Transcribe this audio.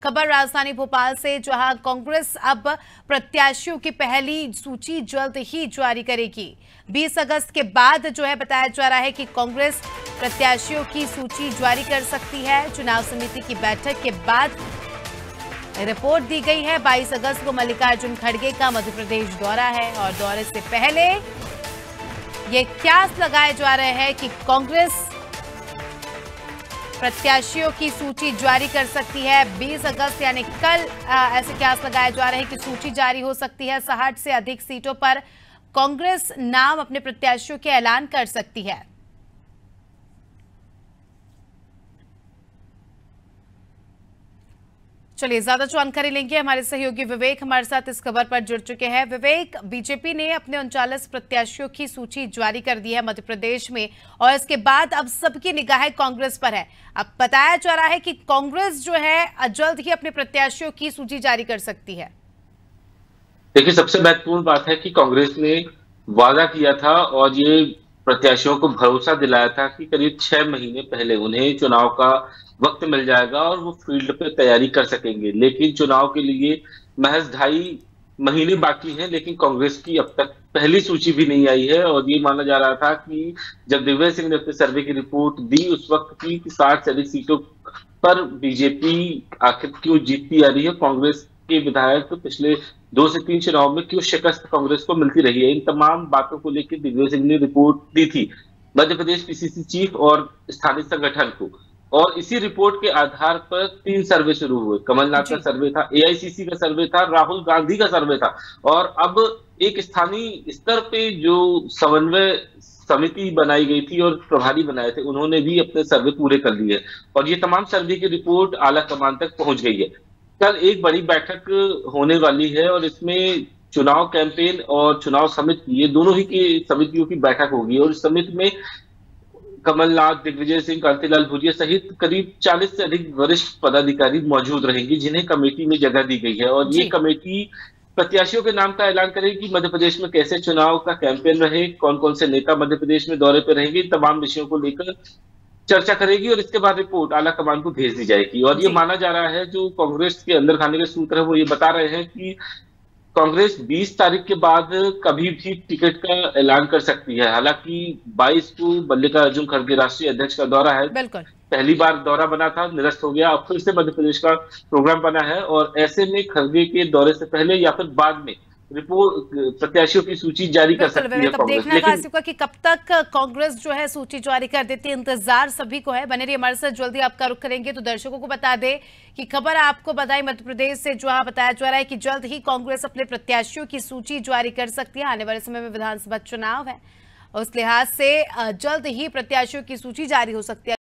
खबर राजधानी भोपाल से, जहां कांग्रेस अब प्रत्याशियों की पहली सूची जल्द ही जारी करेगी। 20 अगस्त के बाद बताया जा रहा है कि कांग्रेस प्रत्याशियों की सूची जारी कर सकती है। चुनाव समिति की बैठक के बाद रिपोर्ट दी गई है। 22 अगस्त को मल्लिकार्जुन खड़गे का मध्य प्रदेश दौरा है और दौरे से पहले ये क्यास लगाए जा रहे हैं कि कांग्रेस प्रत्याशियों की सूची जारी कर सकती है। 20 अगस्त यानी कल ऐसे क्यास लगाए जा रहे हैं कि सूची जारी हो सकती है। 60 से अधिक सीटों पर कांग्रेस नाम अपने प्रत्याशियों के ऐलान कर सकती है। चलिए ज्यादा जानकारी लेंगे, हमारे सहयोगी विवेक हमारे साथ इस खबर पर जुड़ चुके हैं। विवेक, बीजेपी ने अपने 39 प्रत्याशियों की सूची जारी कर दी है मध्य प्रदेश में और इसके बाद अब सबकी निगाहें कांग्रेस पर है। अब बताया जा रहा है कि कांग्रेस जल्द ही अपने प्रत्याशियों की सूची जारी कर सकती है। देखिए, सबसे महत्वपूर्ण बात है कि कांग्रेस ने वादा किया था और ये प्रत्याशियों को भरोसा दिलाया था कि करीब 6 महीने पहले उन्हें चुनाव का वक्त मिल जाएगा और वो फील्ड पे तैयारी कर सकेंगे। लेकिन चुनाव के लिए महज 2.5 महीने बाकी हैं, लेकिन कांग्रेस की अब तक पहली सूची भी नहीं आई है। और ये माना जा रहा था कि जब दिग्विजय सिंह ने अपने सर्वे की रिपोर्ट दी उस वक्त की 60 से अधिक सीटों पर बीजेपी आखिर क्यों जीतती आ रही है, कांग्रेस के विधायक तो पिछले 2 से 3 चुनाव में क्यों शिकस्त कांग्रेस को मिलती रही है, इन तमाम बातों को लेकर दिग्विजय सिंह ने रिपोर्ट दी थी मध्य प्रदेश पीसीसी चीफ और स्थानीय संगठन को। और इसी रिपोर्ट के आधार पर 3 सर्वे शुरू हुए। कमलनाथ का सर्वे था, एआईसीसी का सर्वे था, राहुल गांधी का सर्वे था और अब एक स्थानीय स्तर पे जो समन्वय समिति बनाई गई थी और प्रभारी बनाए थे, उन्होंने भी अपने सर्वे पूरे कर लिए और ये तमाम सर्वे की रिपोर्ट आला कमान तक पहुंच गई है। कल एक बड़ी बैठक होने वाली है और इसमें चुनाव कैंपेन और चुनाव समिति, ये दोनों ही की समितियों की बैठक होगी और इस समिति में कमलनाथ, दिग्विजय सिंह, कांतिलाल भूरिया सहित करीब 40 से अधिक वरिष्ठ पदाधिकारी मौजूद रहेंगे, जिन्हें कमेटी में जगह दी गई है। और ये कमेटी प्रत्याशियों के नाम का ऐलान करेगी, मध्य प्रदेश में कैसे चुनाव का कैंपेन रहे, कौन कौन से नेता मध्य प्रदेश में दौरे पर रहेंगे, तमाम विषयों को लेकर चर्चा करेगी और इसके बाद रिपोर्ट आला कमान को भेज दी जाएगी। और ये माना जा रहा है, जो कांग्रेस के अंदर खाने के सूत्र है वो ये बता रहे हैं कि कांग्रेस 20 तारीख के बाद कभी भी टिकट का ऐलान कर सकती है। हालांकि 22 को मल्लिकार्जुन खड़गे राष्ट्रीय अध्यक्ष का दौरा है, पहली बार दौरा बना था, निरस्त हो गया, अब फिर से मध्य प्रदेश का प्रोग्राम बना है और ऐसे में खड़गे के दौरे से पहले या फिर बाद में रिपोर्ट प्रत्याशियों की सूची जारी कर सकती है कांग्रेस। देखना कि कब तक कांग्रेस सूची जारी कर देती है, इंतजार सभी को है। बने रहिए हमारे साथ, जल्दी आपका रुख करेंगे। तो दर्शकों को बता दें कि खबर आपको बताई मध्य प्रदेश से, जहां बताया जा रहा है कि जल्द ही कांग्रेस अपने प्रत्याशियों की सूची जारी कर सकती है। आने वाले समय में विधानसभा चुनाव है, उस लिहाज से जल्द ही प्रत्याशियों की सूची जारी हो सकती है।